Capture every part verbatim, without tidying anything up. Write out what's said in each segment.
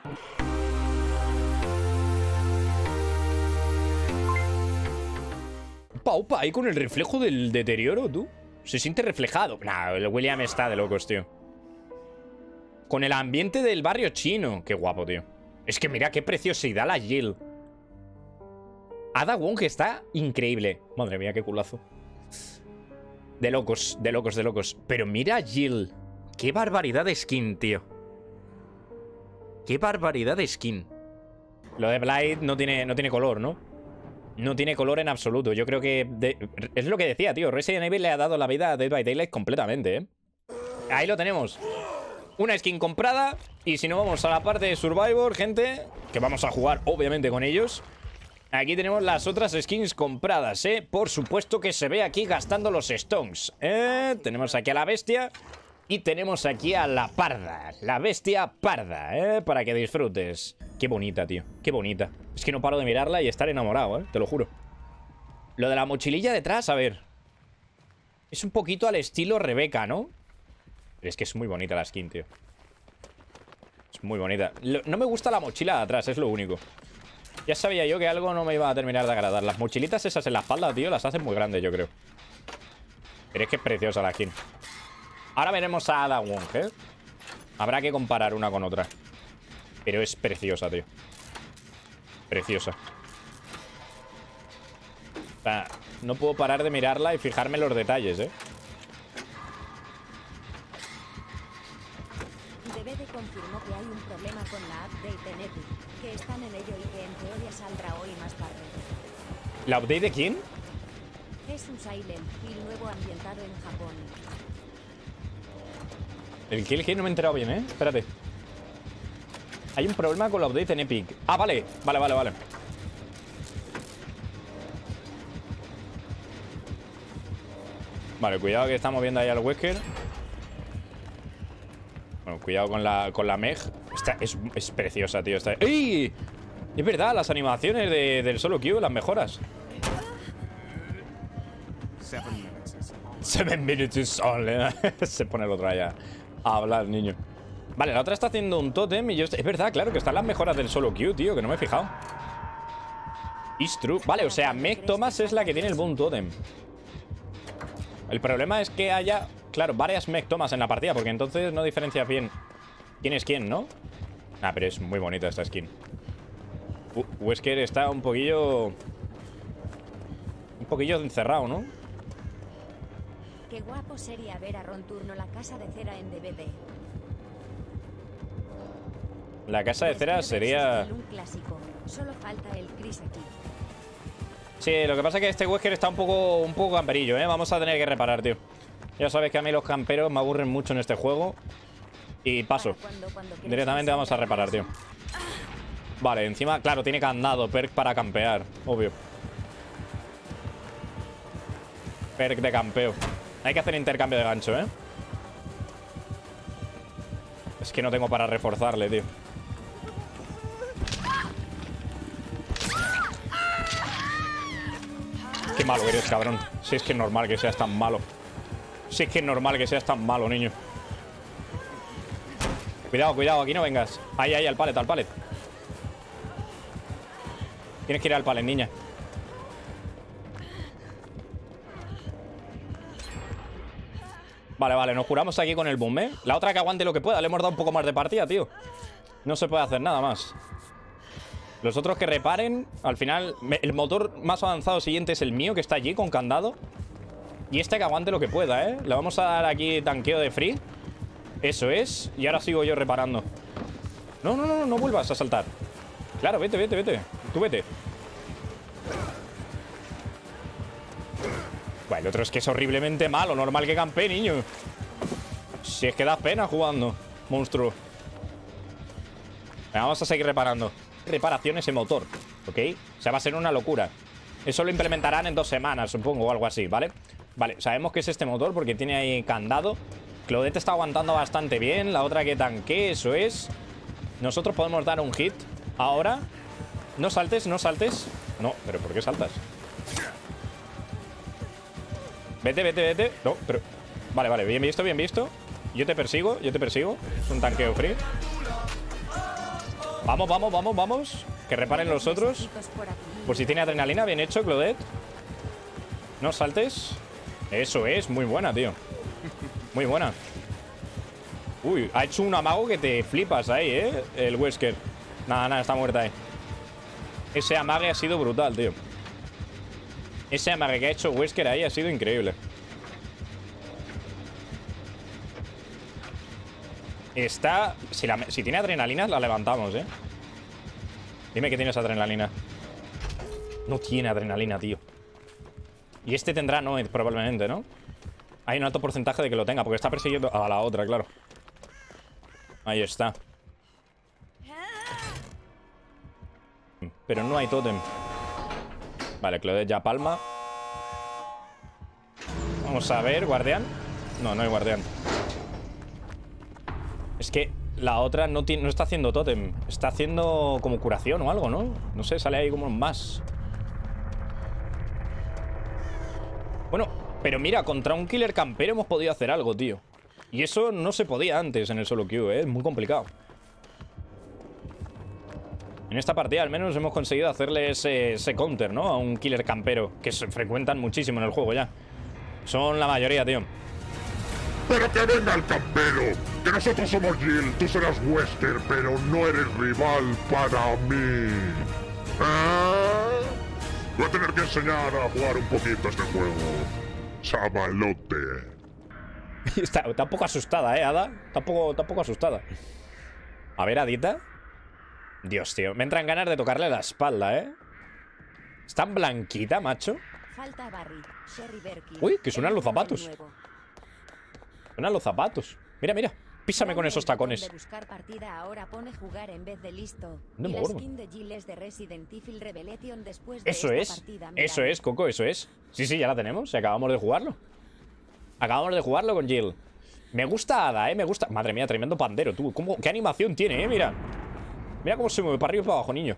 Upa, upa, ahí con el reflejo del deterioro, tú. Se siente reflejado. Nah, el William está de locos, tío. Con el ambiente del barrio chino. Qué guapo, tío. Es que mira qué preciosidad la Jill. Ada Wong está increíble. Madre mía, qué culazo. De locos, de locos, de locos. Pero mira a Jill. Qué barbaridad de skin, tío. Qué barbaridad de skin. Lo de Blight no tiene, no tiene color, ¿no? No tiene color en absoluto. Yo creo que... De... Es lo que decía, tío. Resident Evil le ha dado la vida a Dead by Daylight completamente, ¿eh? Ahí lo tenemos. Una skin comprada. Y si no, vamos a la parte de Survivor, gente, que vamos a jugar, obviamente, con ellos. Aquí tenemos las otras skins compradas, ¿eh? Por supuesto que se ve aquí gastando los stones, ¿eh? Tenemos aquí a la bestia. Y tenemos aquí a la parda. La bestia parda, ¿eh? Para que disfrutes. Qué bonita, tío. Qué bonita. Es que no paro de mirarla y estar enamorado, ¿eh? Te lo juro. Lo de la mochililla detrás, a ver. Es un poquito al estilo Rebeca, ¿no? Pero es que es muy bonita la skin, tío. Es muy bonita. No me gusta la mochila de atrás, es lo único. Ya sabía yo que algo no me iba a terminar de agradar. Las mochilitas esas en la espalda, tío, las hacen muy grandes, yo creo. Pero es que es preciosa la skin. Ahora veremos a Ada Wong, ¿eh? Habrá que comparar una con otra. Pero es preciosa, tío. Preciosa. O sea, no puedo parar de mirarla y fijarme en los detalles, ¿eh? D B D confirmó que hay un problema con la update en Epic, que están en ello y que en teoría saldrá hoy más tarde. ¿La update de quién? Es un Silent Hill nuevo ambientado en Japón. El Kill Hit no me he enterado bien, ¿eh? Espérate. Hay un problema con la update en Epic. Ah, vale, vale, vale, vale. Vale, cuidado que estamos viendo ahí al Wesker. Bueno, cuidado con la, con la Meg. Esta es, es preciosa, tío. Esta... ¡Ey! Es verdad, las animaciones de, del solo Q, las mejoras. Seven minutes only. Se pone el otro allá a hablar, niño. Vale, la otra está haciendo un tótem y yo... Es verdad, claro, que están las mejoras del solo Q, tío, que no me he fijado. It's true. Vale, o sea, Meg Thomas es la que tiene el boom totem. El problema es que haya, claro, varias Meg Thomas en la partida, porque entonces no diferencias bien quién es quién, ¿no? Ah, pero es muy bonita esta skin. Uh, Wesker está un poquillo... Un poquillo encerrado, ¿no? Qué guapo sería ver a Ron Turno la casa de cera en D V D. La casa de cera sería... Un clásico. Solo falta el Chris aquí. Sí, lo que pasa es que este Wesker está un poco, un poco camperillo, ¿eh? Vamos a tener que reparar, tío. Ya sabes que a mí los camperos me aburren mucho en este juego. Y paso. Cuando, cuando Directamente vamos a reparar, tío. Vale, encima, claro, tiene candado, perk para campear, obvio. Perk de campeo. Hay que hacer intercambio de gancho, ¿eh? Es que no tengo para reforzarle, tío. Qué malo eres, cabrón. Si es que es normal que seas tan malo. Si es que es normal que seas tan malo, niño. Cuidado, cuidado, aquí no vengas. Ahí, ahí, al palet, al palet. Tienes que ir al palet, niña. Vale, vale, nos curamos aquí con el boom, ¿eh? La otra que aguante lo que pueda. Le hemos dado un poco más de partida, tío. No se puede hacer nada más. Los otros que reparen, al final, el motor más avanzado siguiente es el mío, que está allí con candado. Y este que aguante lo que pueda, ¿eh? Le vamos a dar aquí tanqueo de free. Eso es. Y ahora sigo yo reparando. No, no, no, no vuelvas a saltar. Claro, vete, vete, vete. Tú vete. Bueno, el otro es que es horriblemente malo. Normal que campe, niño. Si es que das pena jugando, monstruo. Venga, vamos a seguir reparando. Reparación ese motor, ¿ok? O sea, va a ser una locura. Eso lo implementarán en dos semanas, supongo, o algo así, ¿vale? Vale, sabemos que es este motor porque tiene ahí candado. Claudette está aguantando bastante bien. La otra que tanque, eso es. Nosotros podemos dar un hit ahora. No saltes, no saltes. No, pero ¿por qué saltas? Vete, vete, vete. No, pero... Vale, vale, bien visto, bien visto. Yo te persigo, yo te persigo. Es un tanqueo free. Vamos, vamos, vamos, vamos. Que reparen los otros. Por si tiene adrenalina, bien hecho, Claudette. No saltes. Eso es, muy buena, tío. Muy buena. Uy, ha hecho un amago que te flipas ahí, ¿eh? El Wesker. Nada, nada, está muerta ahí. Ese amague ha sido brutal, tío. Ese amague que ha hecho Wesker ahí ha sido increíble. Está... Si, la... si tiene adrenalina, la levantamos, ¿eh? Dime que tienes adrenalina. No tiene adrenalina, tío. Y este tendrá Noed, probablemente, ¿no? Hay un alto porcentaje de que lo tenga, porque está persiguiendo a la otra, claro. Ahí está. Pero no hay tótem. Vale, Claudette ya palma. Vamos a ver, ¿guardián? No, no hay guardián. Es que la otra no, tiene, no está haciendo tótem. Está haciendo como curación o algo, ¿no? No sé, sale ahí como más. Bueno, pero mira, contra un killer campero hemos podido hacer algo, tío. Y eso no se podía antes en el solo queue, ¿eh? Es muy complicado. En esta partida al menos hemos conseguido hacerle ese, ese counter, ¿no? A un killer campero, que se frecuentan muchísimo en el juego ya. Son la mayoría, tío. Pero que venga el campero, que nosotros somos Jill, tú serás Wesker, pero no eres rival para mí. ¿Eh? Voy a tener que enseñar a jugar un poquito este juego, chavalote. Está, está un poco asustada, ¿eh, Ada? Está un poco, está un poco asustada. A ver, Adita. Dios, tío, me entran ganas de tocarle la espalda, ¿eh? Es tan blanquita, macho. Falta Barry, Sherry Berkey. Uy, que suenan los zapatos. Suenan los zapatos. Mira, mira. Písame con esos tacones. De buscar partida ahora pone jugar en vez de listo. No me y la acuerdo. skin de Jill es de Resident Evil Revelation después de Eso esta es. partida, Eso mirad. es, Coco, eso es. Sí, sí, ya la tenemos. Y acabamos de jugarlo. Acabamos de jugarlo con Jill. Me gusta Ada, eh. Me gusta. Madre mía, tremendo pandero, tú. ¿Cómo? ¿Qué animación tiene, eh? Mira. Mira cómo se mueve para arriba y para abajo, niño.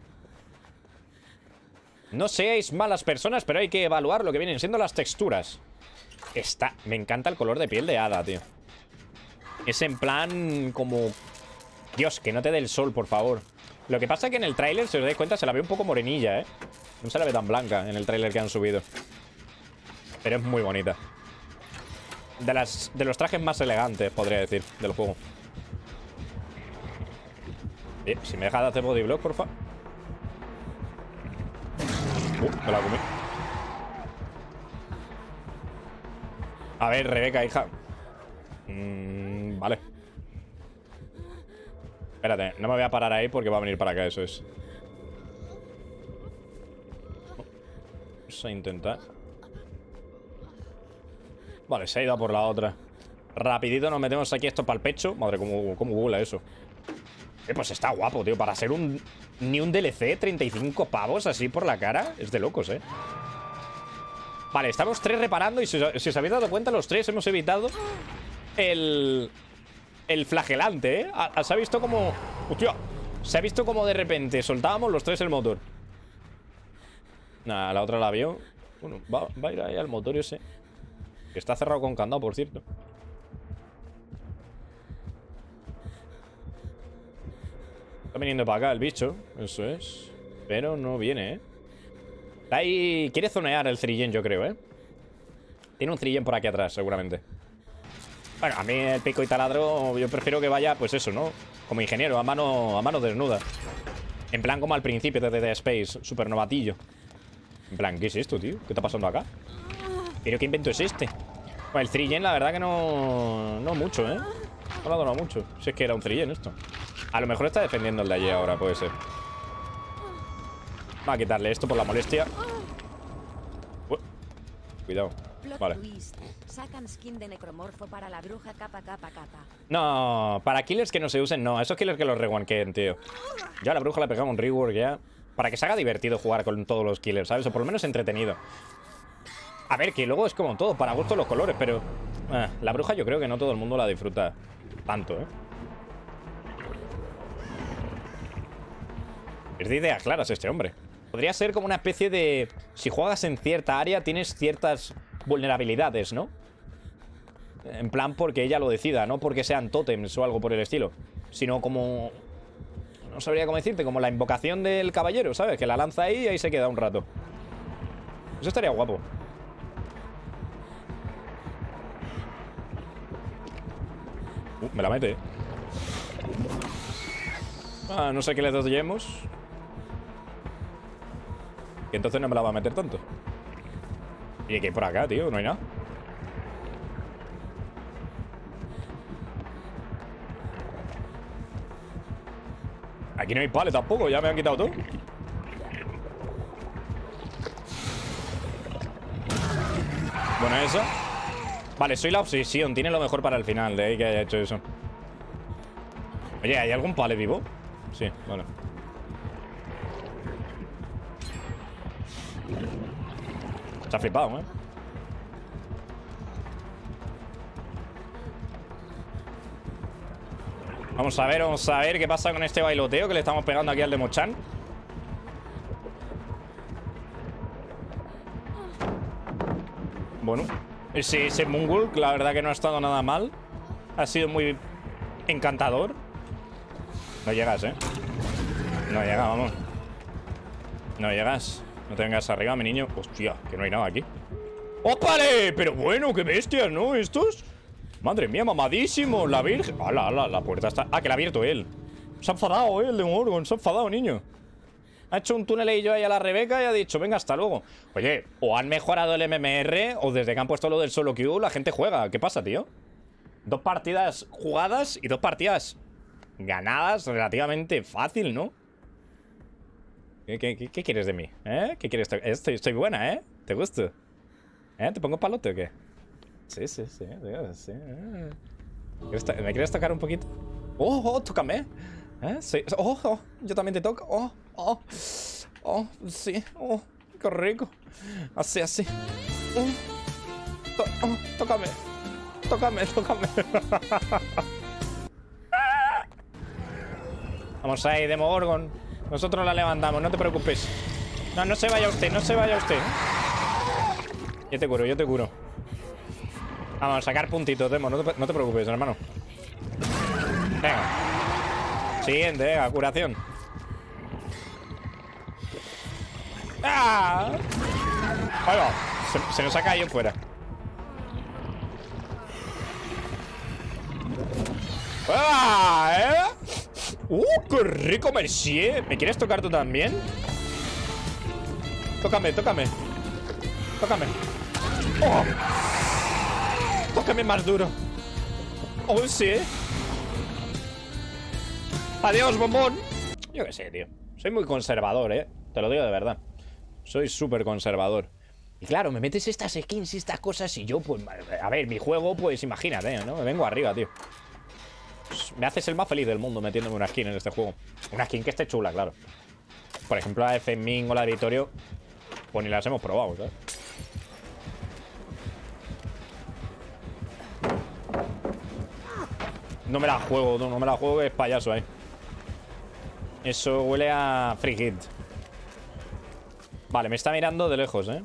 No seáis malas personas, pero hay que evaluar lo que vienen siendo las texturas. Está... Me encanta el color de piel de Ada, tío. Es en plan como... Dios, que no te dé el sol, por favor. Lo que pasa es que en el tráiler, si os dais cuenta, se la ve un poco morenilla, ¿eh? No se la ve tan blanca en el tráiler que han subido. Pero es muy bonita. De, las, de los trajes más elegantes, podría decir, del juego. Bien, si me dejas de hacer bodyblock, porfa. Uh, me la comí. A ver, Rebeca, hija. Mm, vale. Espérate, no me voy a parar ahí porque va a venir para acá, eso es. Vamos a intentar. Vale, se ha ido a por la otra. Rapidito nos metemos aquí esto para el pecho. Madre, cómo, cómo google eso. Eh, pues está guapo, tío. Para ser un... Ni un D L C, treinta y cinco pavos así por la cara. Es de locos, eh. Vale, estamos tres reparando. Y si, si os habéis dado cuenta, los tres hemos evitado El... El flagelante, eh. A, se ha visto como... Hostia. Se ha visto como de repente soltábamos los tres el motor. Nah, la otra la vio. Bueno, va, va a ir ahí al motor ese. Que está cerrado con candado, por cierto. Está viniendo para acá el bicho. Eso es. Pero no viene, ¿eh? Está ahí... Quiere zonear el Zrillen, yo creo, ¿eh? Tiene un Zrillen por aquí atrás, seguramente. Bueno, a mí el pico y taladro yo prefiero que vaya, pues eso, ¿no? Como ingeniero, a mano, a mano desnuda. En plan como al principio de Dead Space, súper novatillo. En plan, ¿qué es esto, tío? ¿Qué está pasando acá? ¿Pero qué invento es este? Bueno, el Zrillen, la verdad que no... No mucho, ¿eh? No lo ha donado mucho. Si es que era un Zrillen esto. A lo mejor está defendiendo el de allí ahora, puede ser. Va a quitarle esto por la molestia. Uh, cuidado. Vale. Sacan skin de necromorfo para la bruja capa capa capa. No, para killers que no se usen, no. Esos killers que los rewanken, tío. Yo a la bruja le pegamos un rework ya. Para que se haga divertido jugar con todos los killers, ¿sabes? O por lo menos entretenido. A ver, que luego es como todo, para gusto los colores, pero... Eh, la bruja yo creo que no todo el mundo la disfruta tanto, ¿eh? Es de ideas claras este hombre. Podría ser como una especie de... Si juegas en cierta área, tienes ciertas vulnerabilidades, ¿no? En plan porque ella lo decida, no porque sean tótems o algo por el estilo, sino como... No sabría cómo decirte, como la invocación del caballero, ¿sabes? Que la lanza ahí y ahí se queda un rato. Eso estaría guapo. Uh, me la mete. Ah, no sé qué le doyemos. Y entonces no me la va a meter tanto. Y hay que ir por acá, tío, no hay nada. Aquí no hay pale tampoco, ya me han quitado todo. Bueno, esa. Vale, soy la obsesión, tiene lo mejor para el final, de ahí que haya hecho eso. Oye, ¿hay algún pale vivo? Sí, vale. Se ha flipado, ¿eh? Vamos a ver, vamos a ver qué pasa con este bailoteo que le estamos pegando aquí al de Mochan. Bueno, ese, ese Moonwalk, la verdad que no ha estado nada mal. Ha sido muy encantador. No llegas, ¿eh? No llegas, vamos. No llegas. No te vengas arriba, mi niño. Hostia, que no hay nada aquí. ¡Ópale! Pero bueno, qué bestias, ¿no? Estos. Madre mía, mamadísimo. La virgen. ¡Hala, hala! La puerta está... Ah, que la ha abierto él. Se ha enfadado, ¿eh? El de Morgon. Se ha enfadado, niño. Ha hecho un túnel y yo ahí a la Rebeca y ha dicho, venga, hasta luego. Oye, o han mejorado el M M R o desde que han puesto lo del solo queue la gente juega. ¿Qué pasa, tío? Dos partidas jugadas y dos partidas ganadas relativamente fácil, ¿no? ¿Qué, qué, qué, qué quieres de mí? ¿Eh? ¿Qué quieres? Estoy, estoy buena, ¿eh? ¿Te gusto? ¿Eh? ¿Te pongo palote o qué? Sí, sí, sí, sí. ¿Me quieres tocar un poquito? ¡Oh, oh, tócame! ¿Eh? Sí. Oh, oh, yo también te toco. Oh, oh, oh, sí. Oh, qué rico. Así, así. Oh, to oh, tócame. Tócame, tócame. Vamos ahí, Demogorgon. Nosotros la levantamos, no te preocupes. No, no se vaya usted, no se vaya usted. Yo te curo, yo te curo. Vamos a sacar puntitos, Demo, no te, no te preocupes, hermano. Venga. Siguiente, venga, curación. ¡Ah! Ahí va. Se, se nos ha caído fuera. ¡Ah! ¿Eh? ¡Uh! ¡Qué rico, Mercier! ¿Me quieres tocar tú también? Tócame, tócame. Tócame. ¡Oh! Tócame más duro. ¡Oh, sí! Adiós, bombón. Yo qué sé, tío. Soy muy conservador, ¿eh? Te lo digo de verdad. Soy súper conservador. Y claro, me metes estas skins y estas cosas y yo, pues... A ver, mi juego, pues imagínate, ¿no? Me vengo arriba, tío. Me haces el más feliz del mundo metiéndome una skin en este juego. Una skin que esté chula, claro. Por ejemplo, la de Fenmin o la de Vittorio, pues ni las hemos probado, ¿sabes? No me la juego, no, no me la juego, que es payaso ahí. Eso huele a free hit. Vale, me está mirando de lejos, ¿eh?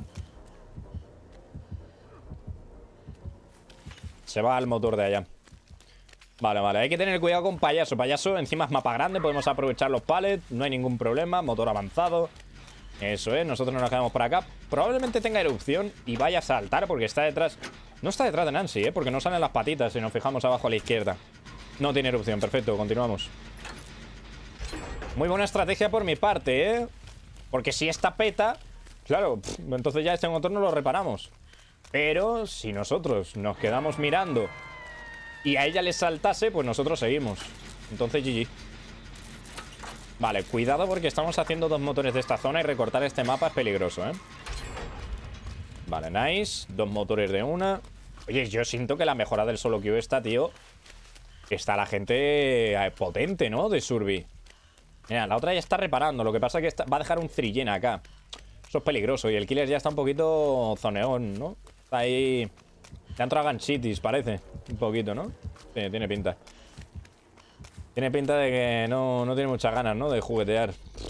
Se va al motor de allá. Vale, vale, hay que tener cuidado con payaso. Payaso encima es mapa grande, podemos aprovechar los pallets. No hay ningún problema, motor avanzado. Eso es, nosotros nos quedamos por acá. Probablemente tenga erupción y vaya a saltar porque está detrás. No está detrás de Nancy, ¿eh? Porque no salen las patitas si nos fijamos abajo a la izquierda. No tiene erupción, perfecto, continuamos. Muy buena estrategia por mi parte, ¿eh? Porque si esta peta, claro, pff, entonces ya este motor no lo reparamos. Pero si nosotros nos quedamos mirando y a ella le saltase, pues nosotros seguimos. Entonces G G. Vale, cuidado porque estamos haciendo dos motores de esta zona y recortar este mapa es peligroso, ¿eh? Vale, nice. Dos motores de una. Oye, yo siento que la mejora del solo queue está, tío. Está la gente potente, ¿no? De Survey. Mira, la otra ya está reparando. Lo que pasa es que está... va a dejar un thrillén acá. Eso es peligroso. Y el killer ya está un poquito zoneón, ¿no? Está ahí... Le han entrado ganchitis, parece. Un poquito, ¿no? Sí, tiene pinta. Tiene pinta de que no, no tiene muchas ganas, ¿no? De juguetear.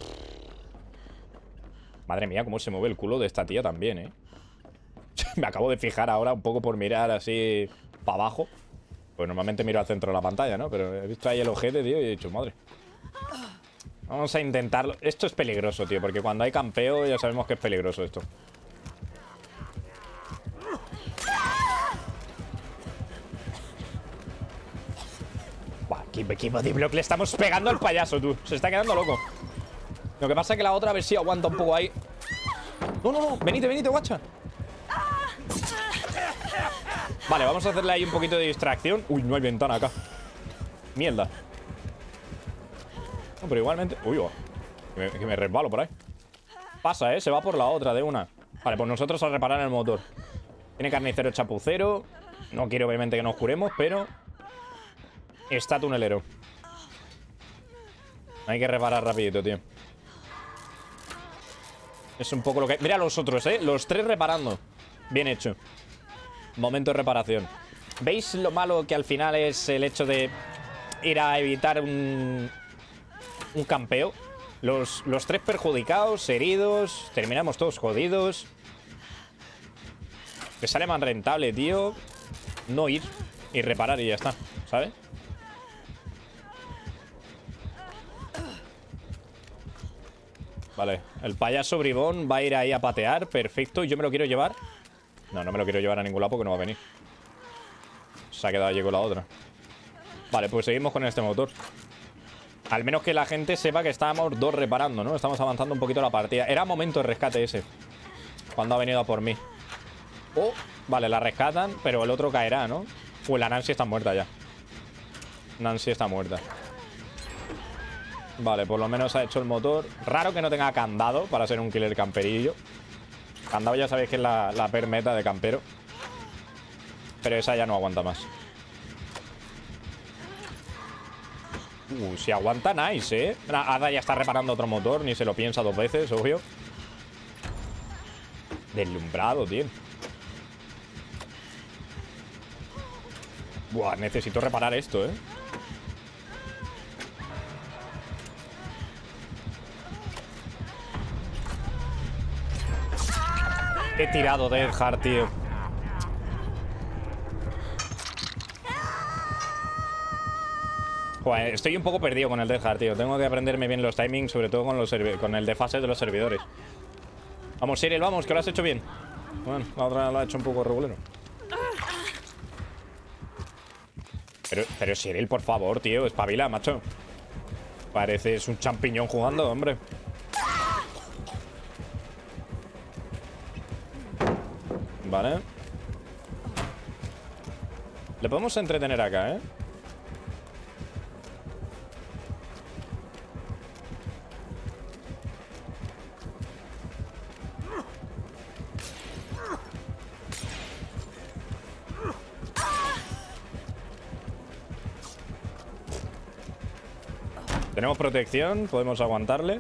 Madre mía, cómo se mueve el culo de esta tía también, ¿eh? Me acabo de fijar ahora un poco por mirar así para abajo. Pues normalmente miro al centro de la pantalla, ¿no? Pero he visto ahí el ojete, tío, y he dicho, madre. Vamos a intentarlo. Esto es peligroso, tío, porque cuando hay campeo ya sabemos que es peligroso esto. Buah, qué bodyblock le estamos pegando al payaso, tú. Se está quedando loco. Lo que pasa es que la otra a ver si aguanta un poco ahí. No, no, no. Venite, venite, guacha. Vale, vamos a hacerle ahí un poquito de distracción. Uy, no hay ventana acá. Mierda. No, pero igualmente... Uy, oh, que, me, que me resbalo por ahí. Pasa, ¿eh? Se va por la otra de una. Vale, pues nosotros a reparar el motor. Tiene carnicero chapucero. No quiero obviamente que nos curemos, pero... Está tunelero. Hay que reparar rapidito, tío. Es un poco lo que... Mira los otros, ¿eh? Los tres reparando. Bien hecho. Momento de reparación. ¿Veis lo malo que al final es el hecho de ir a evitar un, un campeo? Los, los tres perjudicados, heridos. Terminamos todos jodidos. Te sale más rentable, tío, no ir y reparar y ya está, ¿sabes? Vale, el payaso bribón va a ir ahí a patear. Perfecto, yo me lo quiero llevar. No, no me lo quiero llevar a ningún lado porque no va a venir. Se ha quedado allí con la otra. Vale, pues seguimos con este motor. Al menos que la gente sepa que estábamos dos reparando, ¿no? Estamos avanzando un poquito la partida. Era momento de rescate ese, cuando ha venido a por mí. Oh, vale, la rescatan, pero el otro caerá, ¿no? Uy, la Nancy está muerta ya. Nancy está muerta. Vale, por lo menos ha hecho el motor. Raro que no tenga candado para ser un killer camperillo. Candado ya sabéis que es la, la per meta de campero. Pero esa ya no aguanta más. Uh, si aguanta, nice, ¿eh? Ada ya está reparando otro motor. Ni se lo piensa dos veces, obvio. Deslumbrado, tío. Buah, necesito reparar esto, ¿eh? He tirado Dead Hard, tío. Joder, estoy un poco perdido con el Dead Hard, tío. Tengo que aprenderme bien los timings, sobre todo con, los con el desfase de los servidores. Vamos, Cyril, vamos, que lo has hecho bien. Bueno, la otra lo ha hecho un poco regulero. Pero, pero Cyril, por favor, tío, espabila, macho. Pareces un champiñón jugando, hombre. Vale. Le podemos entretener acá, ¿eh? Tenemos protección, podemos aguantarle.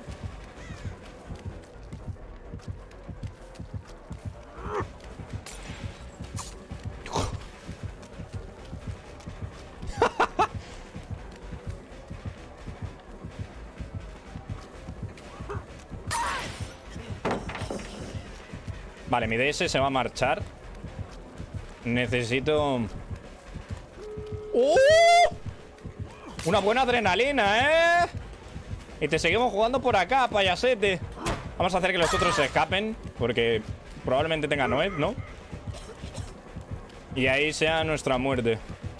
Vale, mi D S se va a marchar. Necesito... ¡Oh! Una buena adrenalina, ¿eh? Y te seguimos jugando por acá, payasete. Vamos a hacer que los otros se escapen, porque probablemente tengan Noed, ¿no? Y ahí sea nuestra muerte.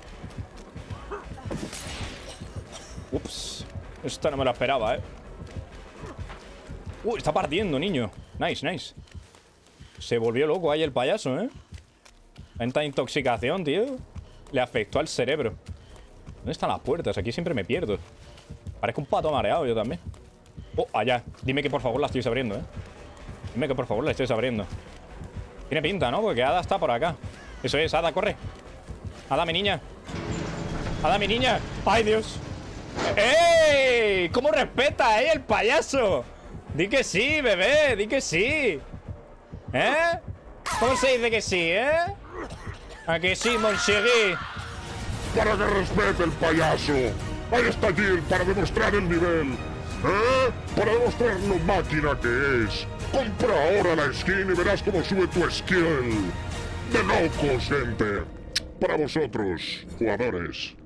Ups. Esto no me lo esperaba, ¿eh? Uh, está partiendo, niño. Nice, nice. Se volvió loco ahí el payaso, ¿eh? Esta intoxicación, tío, le afectó al cerebro. ¿Dónde están las puertas? Aquí siempre me pierdo. Parezco un pato mareado yo también. Oh, allá. Dime que por favor la estáis abriendo, ¿eh? Dime que por favor la estáis abriendo. Tiene pinta, ¿no? Porque Ada está por acá. Eso es, Ada, corre. Ada, mi niña. Ada, mi niña. ¡Ay, Dios! ¡Ey! ¿Cómo respeta, eh, el payaso? Di que sí, bebé, di que sí. ¿Eh? ¿Cómo se dice que sí, eh? ¿A que sí, mon chéri? Para que respete el payaso. Ahí está Jill para demostrar el nivel. ¿Eh? Para demostrar lo máquina que es. Compra ahora la skin y verás cómo sube tu skill. De locos, gente. Para vosotros, jugadores.